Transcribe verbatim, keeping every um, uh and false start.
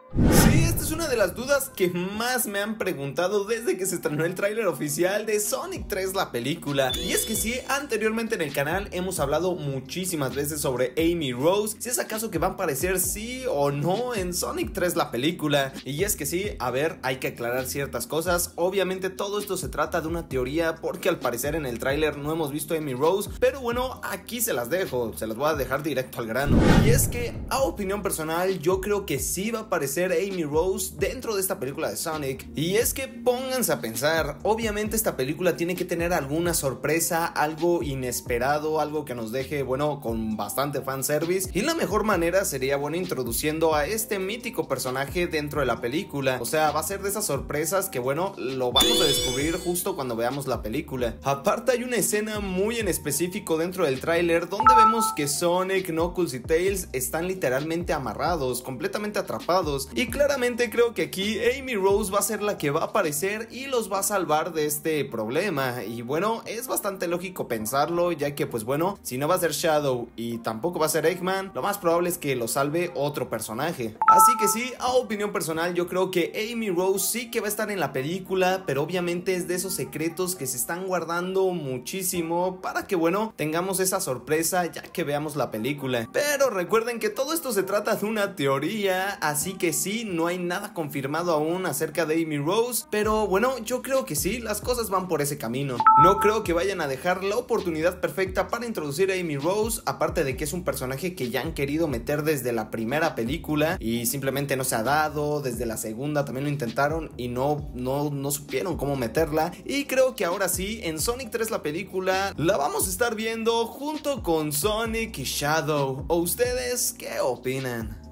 Sí, esta es una de las dudas que más me han preguntado desde que se estrenó el tráiler oficial de Sonic tres, la película. Y es que sí, anteriormente en el canal hemos hablado muchísimas veces sobre Amy Rose, si es acaso que va a aparecer sí o no en Sonic tres, la película. Y es que sí, a ver, hay que aclarar ciertas cosas. Obviamente todo esto se trata de una teoría porque al parecer en el tráiler no hemos visto a Amy Rose, pero bueno, aquí se las dejo, se las voy a dejar directo al grano. Y es que, a opinión personal, yo creo que sí va a aparecer Amy Rose dentro de esta película de Sonic. Y es que pónganse a pensar, obviamente esta película tiene que tener alguna sorpresa, algo inesperado, algo que nos deje, bueno, con bastante fanservice. Y la mejor manera sería, bueno, introduciendo a este mítico personaje dentro de la película. O sea, va a ser de esas sorpresas que, bueno, lo vamos a descubrir justo cuando veamos la película. Aparte hay una escena muy en específico dentro del tráiler donde vemos que Sonic, Knuckles y Tails están literalmente amarrados, completamente atrapados. Y claramente creo que aquí Amy Rose va a ser la que va a aparecer y los va a salvar de este problema. Y bueno, es bastante lógico pensarlo, ya que pues bueno, si no va a ser Shadow y tampoco va a ser Eggman, lo más probable es que lo salve otro personaje. Así que sí, a opinión personal yo creo que Amy Rose sí que va a estar en la película, pero obviamente es de esos secretos que se están guardando muchísimo para que bueno, tengamos esa sorpresa ya que veamos la película. Pero recuerden que todo esto se trata de una teoría, así que sí, no hay nada confirmado aún acerca de Amy Rose, pero bueno, yo creo que sí, las cosas van por ese camino. No creo que vayan a dejar la oportunidad perfecta para introducir a Amy Rose, aparte de que es un personaje que ya han querido meter desde la primera película y simplemente no se ha dado, desde la segunda también lo intentaron y no, no, no supieron cómo meterla, y creo que ahora sí, en Sonic tres la película, la vamos a estar viendo junto con Sonic y Shadow. ¿O ustedes qué opinan?